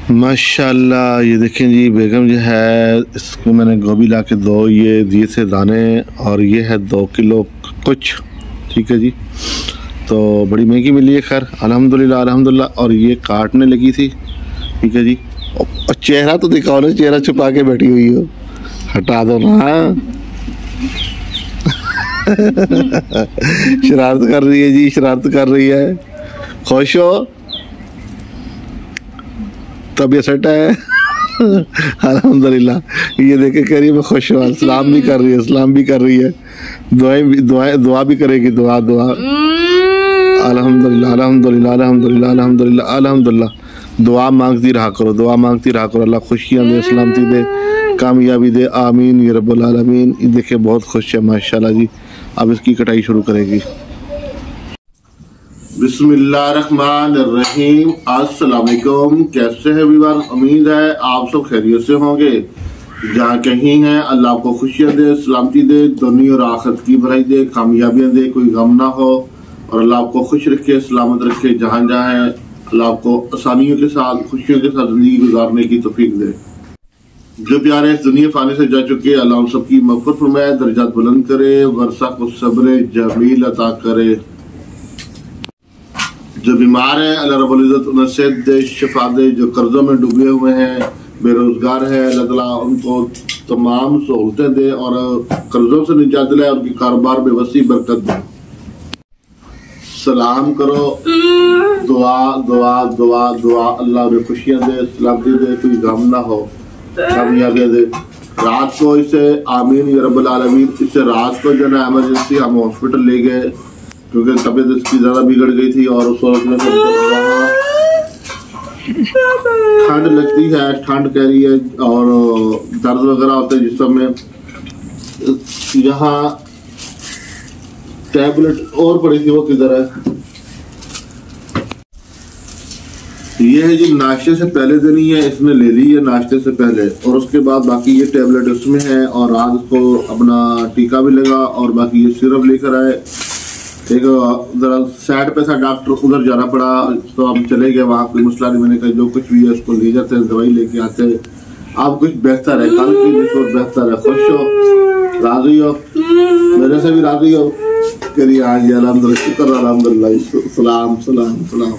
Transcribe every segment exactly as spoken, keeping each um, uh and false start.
माशाल्लाह। ये देखें जी, बेगम जो है इसको मैंने गोभी ला के दो ये दिए थे दाने, और ये है दो किलो कुछ। ठीक है जी, तो बड़ी महंगी मिली है, खैर अल्हम्दुलिल्लाह अल्हम्दुलिल्लाह। और ये काटने लगी थी। ठीक है जी, और चेहरा तो दिखाओ ना, चेहरा छुपा के बैठी हुई हो, हटा दो ना। शरारत कर रही है जी, शरारत कर रही है। खुश हो? तबीयत सेट है? अल्हम्दुलिल्लाह। ये देखे कह रही है मैं खुश हूँ, सलाम भी कर रही है, सलाम भी कर रही है, दुआएं भी दुआएं दुआ भी करेगी, दुआ दुआ। अल्हम्दुलिल्लाह अल्हम्दुलिल्लाह अल्हम्दुलिल्लाह अल्हम्दुलिल्लाह अल्हम्दुलिल्लाह। दुआ मांगती रहा करो, दुआ मांगती रहा करो, अल्लाह खुशियाँ दे, सलामती दे, कामयाबी दे, आमीन या रब्बुल आलमीन। ये देखे बहुत खुश है माशाल्लाह जी। अब इसकी कटाई शुरू करेगी। बिस्मिल्लाहिर्रहमानिर्रहीम। अस्सलाम वालेकुम। कैसे हैं व्यूअर? उम्मीद है आप सब खैरियत से होंगे। जहाँ कहीं हैं अल्लाह आपको खुशियाँ दे, सलामती दे, दुनिया और आखिरत की भलाई दे, कामयाबियाँ दे, कोई गम ना हो, और अल्लाह आपको खुश रखे, सलामत रखे। जहाँ जहाँ है अल्लाह आपको आसानियों के साथ, खुशियों के साथ जिंदगी गुजारने की तौफीक दे। जो प्यारे इस दुनिया फानी से जा चुके अल्लाह उन सबकी मग़फ़िरत फरमाए, दर्जात बुलंद करे, वर्षा को सब्र जमील अता करे। जो बीमार है अल्लाह रब्बुल इज़्ज़त उन्हें सेहत दे, शिफा दे। जो कर्जों में डूबे हुए हैं, बेरोजगार है, अल्लाह ताला उनको तमाम सहूलतें दे और कर्जों से निजात दिलाए, उनकी कारोबार में वसी बरकत दे। सलाम करो, दुआ दुआ दुआ दुआ। अल्लाह उन्हें खुशियाँ दे, सलामती दे, कोई गम ना हो, कामयाबी दे। रात को इसे आमीन या रब्बुल आलमीन। इसे रात को जो है इमरजेंसी हम हॉस्पिटल ले गए, क्योंकि तबीयत इसकी ज़्यादा बिगड़ गई थी, और उस वक्त में ठंड लगती है, ठंड कह रही है, और दर्द वगैरह होते हैं जिसम में। यहाँ टैबलेट और पड़ी थी, वो किधर है? ये है जी, नाश्ते से पहले देनी है, इसने ले ली है नाश्ते से पहले, और उसके बाद बाकी ये टैबलेट उसमें है, और रात को अपना टीका भी लगा, और बाकी ये सिरप लेकर आए। एक जरा साइड पे था डॉक्टर, उधर जाना पड़ा, तो हम चले गए वहाँ। कोई मसला नहीं, मैंने कहा जो कुछ भी है उसको ले जाते हैं, दवाई लेके आते हैं। आप कुछ बेहतर है, कल की रिपोर्ट बेहतर है। खुश हो, राजी हो, मेरे से भी राजी हो? करिए हाँ जी, अल्हम्दुलिल्लाह, शुक्र अल्हम्दुलिल्लाह। सलाम सलाम सलाम।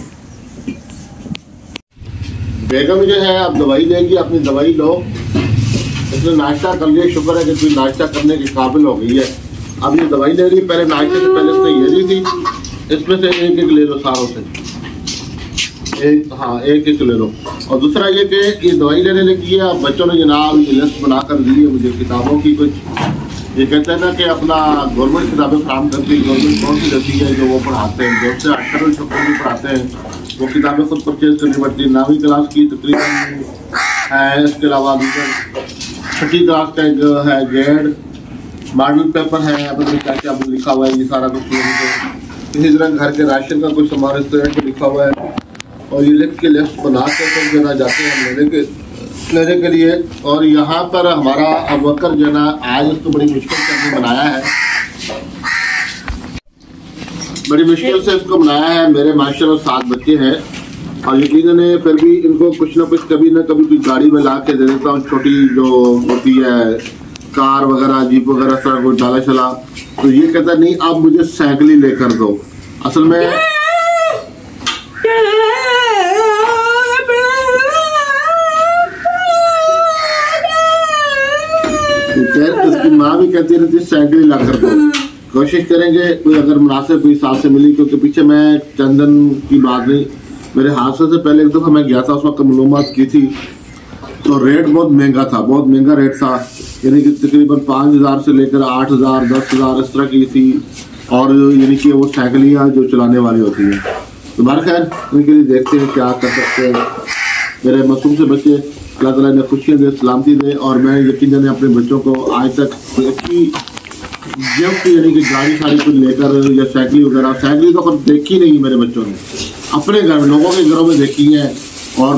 बेगम जो है अब दवाई लेगी, अपनी दवाई लो। इसने नाश्ता कर लिया, शुक्र है कि कोई नाश्ता करने के काबिल हो गई है। अब ये दवाई ले रही, पहले नाश्ते से पहले इसने ये ली थी। इसमें से एक एक ले लो, सारों से एक, हाँ एक एक ले लो। और दूसरा ये कि ये दवाई लेने लगी है। अब बच्चों ने जनाब ये लिस्ट बनाकर दी है मुझे किताबों की कुछ। ये कहते हैं ना कि अपना गवर्नमेंट किताबें फराहम करती है, गवर्नमेंट कौन सी देती है जो वो पढ़ाते हैं, जो से अठारह छप्पन भी पढ़ाते हैं, वो किताबें खुद परचेज करनी पड़ती है। नौवीं क्लास की तकरीबन है, इसके अलावा छठी क्लास का एक है गेड, मॉडल पेपर है, अपने क्या क्या लिखा हुआ है, ये सारा कुछ। इसी तरह घर के राशन का कुछ सामान इस तरह लिखा हुआ है, और ये लिख के लिस्ट बना के सब जना जाते हैं हम लेने के लेने के लिए। और यहाँ पर हमारा अबकर जो ना आज उसको बड़ी मुश्किल से हमने बनाया है, बड़ी मुश्किल से इसको बनाया है। मेरे माशाल्लाह सात बच्चे हैं, और यकीनन है फिर भी इनको कुछ ना कुछ कभी ना कभी कोई गाड़ी में ला के दे देता हूँ, छोटी जो होती है कार वगैरह, जीप वगैरह, सारा कुछ डाला चला। तो ये कहता नहीं आप मुझे साइकिल ही लेकर दो। असल में उसकी माँ भी कहती रहती साइकिल ही ला कर दो। कोशिश करेंगे कोई अगर मुनासिब कोई हिसाब से मिली, क्योंकि पीछे मैं चंदन की बात नहीं, मेरे हादसे से पहले एक दफा मैं गया था, उस वक्त मालूमात की थी, तो रेट बहुत महंगा था, बहुत महंगा रेट था। यानी कि तकरीबन पाँच हज़ार से लेकर आठ हज़ार दस हज़ार इस तरह की थी, और यानी कि वो साइकिलियाँ जो चलाने वाली होती हैं। तो बार खैर उनके लिए देखते हैं क्या कर सकते हैं। मेरे मासूम से बच्चे अल्लाह ताला ने खुशियाँ दे, सलामती दे, और मैं यकीन जाने अपने बच्चों को आज तक अच्छी गिफ्ट यानी कि गाड़ी शाड़ी कुछ लेकर या साइकिल वगैरह, साइकिल तो कभी देखी नहीं मेरे बच्चों ने, अपने घर में लोगों के घरों में देखी है। और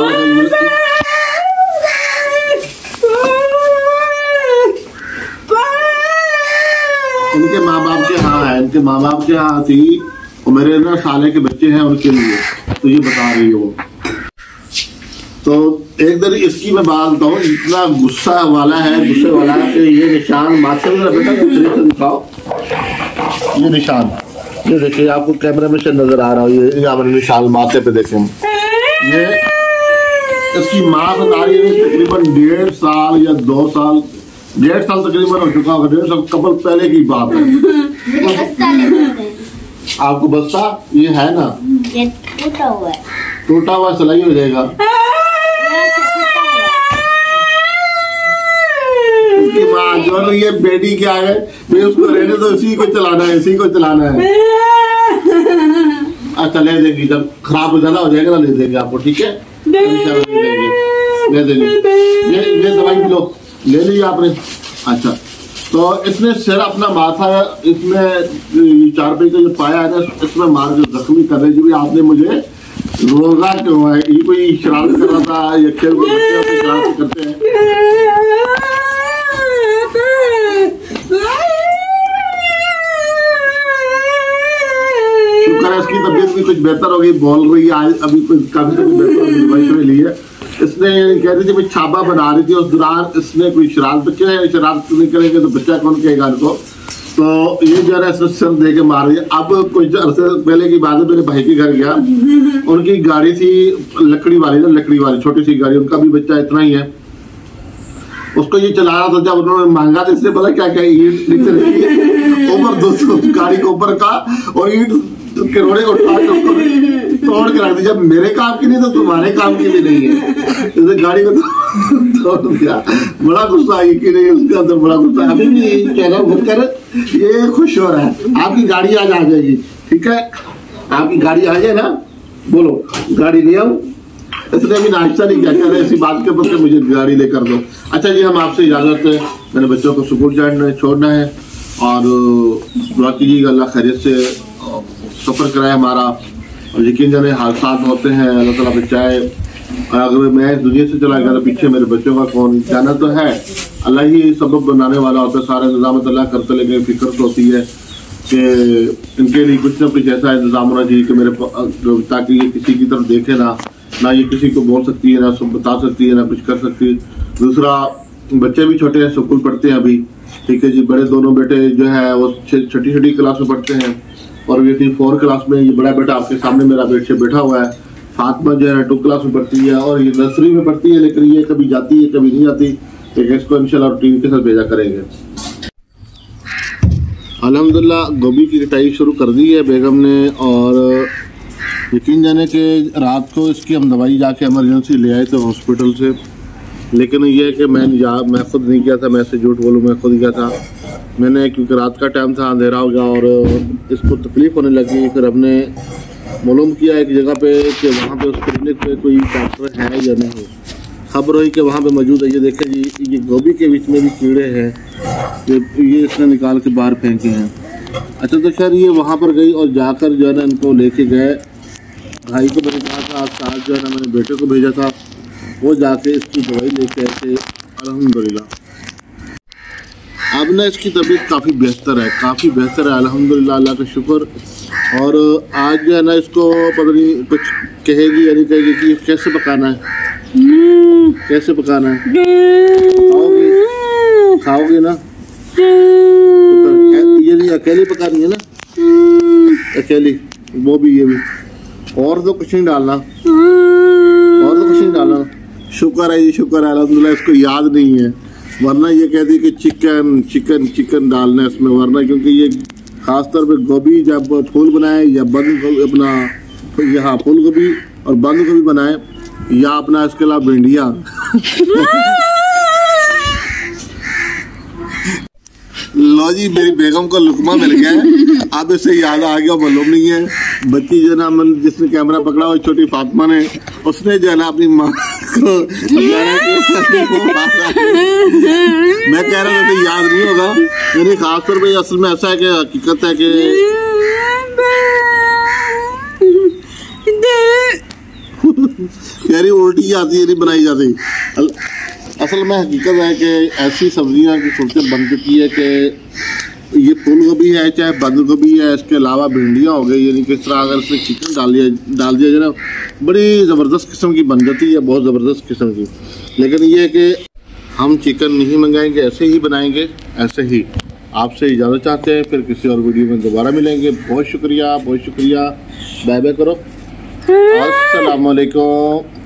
इनके माँ बाप के यहाँ है, इनके माँ बाप के यहाँ थी, और मेरे ना साले के बच्चे हैं उनके लिए, तो ये बता रही है वो। तो एक दिन इसकी मैं बात बताऊँ, इतना गुस्सा वाला है गुस्से वाला है कि ये निशान माथे में बेटा दिखाओ, ये निशान, ये देखिए आपको कैमरे में से नजर आ रहा हो, ये यहाँ पर निशान माथे पे देखें। ये इसकी माँ बता रही है तकरीबन डेढ़ साल या दो साल डेढ़ साल तकरीबन हो चुका होगा, डेढ़ साल कबल पहले की बात है। आपको बस्ता ये है ना, ये टूटा हुआ है, टूटा हुआ सिलाई हो जाएगा। उसकी माँ जो ये बेटी के आगे मैं उसको रहने दो, इसी को चलाना है, इसी को चलाना है। अच्छा ले देंगी, जब खराब हो ज्यादा हो जाएगा ना ले देंगे आपको, ठीक है ले देंगे, ले देंगे। ये ये दवाई लो, ले ली आपने। अच्छा तो इसने सिर अपना माथा इसमें चार पे का जो पाया है ना, इसमें मार जो जख्मी कर रहे जी, आपने मुझे रोजा क्यों है, ये कोई शरारत कर रहा था या खेल को बच्चे अपनी शरारत करते हैं। शुक्र है इसकी तबीयत भी कुछ बेहतर हो गई, बोल रही है आज, अभी कुछ काफी तबीयत बेहतर हो गई, दवाई ली है। इसने कह रही थी भाई छापा बना रही थी, उस दौरान इसने कोई शरारत, बच्चे शरारत नहीं करेंगे तो बच्चा कौन कहेगा इनको, तो ये जो है इसने सिर दे के मार रही है। अब कुछ अरसे पहले की बात है, मेरे भाई के घर गया, उनकी गाड़ी थी लकड़ी वाली ना, लकड़ी वाली छोटी सी गाड़ी, उनका भी बच्चा इतना ही है, उसको ये चला रहा था। जब उन्होंने मांगा तो इससे बोला क्या क्या ईट ऊपर दोस्तों गाड़ी के ऊपर का, और ईट किरोड़े को उठा के तोड़ के रख दी, जब मेरे काम की नहीं तो तुम्हारे काम की भी नहीं है, तो गाड़ी को तोड़ दिया। बड़ा गुस्सा आई कि नहीं, उसके अंदर बड़ा गुस्सा। अभी भी कह रहा हूँ कर ये खुश हो रहा है, आपकी गाड़ी आज आ जाएगी, ठीक है आपकी गाड़ी आ जाए ना, बोलो गाड़ी ले आओ। इसने भी नाश्ता नहीं किया, कह रहे इसी बात के ऊपर मुझे गाड़ी लेकर दो। अच्छा जी हम आपसे इजाजत है, मेरे बच्चों को स्कूल जाना छोड़ना है, और दुआ कीजिएगा अल्लाह खैरियत से सफर कराए हमारा, और यकीन जाने हादसात होते हैं, अल्लाह ताला बचाए। और अगर मैं इस दुनिया से चला गया तो पीछे मेरे बच्चों का कौन, जाना तो है अल्लाह ही सबब बनाने वाला होता है, सारे इंतजाम अल्लाह करते, लेकिन फिक्र तो होती है कि इनके लिए कुछ ना कुछ ऐसा इंतजाम होना चाहिए कि मेरे, ताकि ये किसी की तरफ देखे ना, ना ये किसी को बोल सकती है, ना सब बता सकती है, ना कुछ कर सकती है। दूसरा बच्चे भी छोटे हैं, स्कूल पढ़ते हैं अभी, ठीक है जी, बड़े दोनों बेटे जो है वो छोटी छोटी क्लास में पढ़ते हैं, और बेटी फोर क्लास में, ये बड़ा बेटा आपके सामने मेरा बेटे बैठा हुआ है, फातिमा जो है टू क्लास में पढ़ती है, और ये नर्सरी में पढ़ती है, लेकिन ये कभी जाती है कभी नहीं जाती, लेकिन इसको इंशाल्लाह रूटीन के साथ भेजा करेंगे। अल्हम्दुलिल्लाह गोभी की कटाई शुरू कर दी है बेगम ने, और यकीन जाने के रात को इसकी हम दवाई जाके इमरजेंसी ले आए थे हॉस्पिटल से, लेकिन ये है कि मैं जा मैं खुद नहीं किया था, मैं ऐसे झूठ बोलूँ मैं खुद गया था मैंने, क्योंकि रात का टाइम था, अंधेरा हो गया और इसको तकलीफ होने लगी। फिर हमने मालूम किया एक जगह पे कि वहाँ पे उस क्लिनिक पे कोई डॉक्टर है या नहीं, खबर हुई कि वहाँ पे मौजूद है। ये देखें जी, ये गोभी के बीच में भी कीड़े हैं, ये ये इसने निकाल के बाहर फेंके हैं। अच्छा तो खैर ये वहाँ पर गई और जाकर जो है ना इनको लेके गए, भाई को मैंने कहा था, साथ जो है ना मैंने बेटे को भेजा था, वो जाके इसकी दवाई लेके आए थे अल्हम्दुलिल्लाह। अब ना इसकी तबीयत काफ़ी बेहतर है, काफ़ी बेहतर है अल्हम्दुलिल्लाह, अल्लाह का शुक्र। और आज जो है ना इसको पता नहीं कुछ कहेगी या नहीं कहेगी कि कैसे पकाना है, कैसे पकाना है, खाओगी खाओगी ना, ये नहीं अकेली पकानी है ना, अकेली, वो भी ये भी, और तो कुछ नहीं डालना, और तो कुछ नहीं डालना। शुक्र है जी, शुक्र है अल्हम्दुलिल्लाह, इसको याद नहीं है, वरना ये कहती कि चिकन चिकन चिकन डालना है इसमें, वरना क्योंकि ये खासतौर पे गोभी जब फूल बनाए या बंद गोभी अपना, यहाँ फूल गोभी और बंद गोभी बनाए, या अपना इसके अलावा भिंडिया लो जी मेरी बेगम को लुकमा मिल गया है, अब इसे याद आ गया, मालूम नहीं है। बच्ची जो है ना, जिसने कैमरा पकड़ा वो छोटी फातिमा ने, उसने जो है ना अपनी माँ को मैं कह रहा था तो याद नहीं होगा, मेरे खासतौर पे असल में ऐसा है कि हकीकत है कि यारी उल्टी आती है, नहीं बनाई जाती। असल में हकीकत है कि ऐसी सब्जियां की सूरत बन चुकी है कि ये फूल गोभी है चाहे बंद गोभी है, इसके अलावा भिंडियाँ हो गई, यानी किस तरह अगर इसमें चिकन डाल दिया डाल दिया जाए ना, बड़ी ज़बरदस्त किस्म की बन जाती है, बहुत ज़बरदस्त किस्म की। लेकिन ये कि हम चिकन नहीं मंगाएंगे, ऐसे ही बनाएंगे, ऐसे ही। आपसे इजाज़त चाहते हैं, फिर किसी और वीडियो में दोबारा मिलेंगे। बहुत शुक्रिया, बहुत शुक्रिया। बाय बाय करो। अस्सलाम वालेकुम।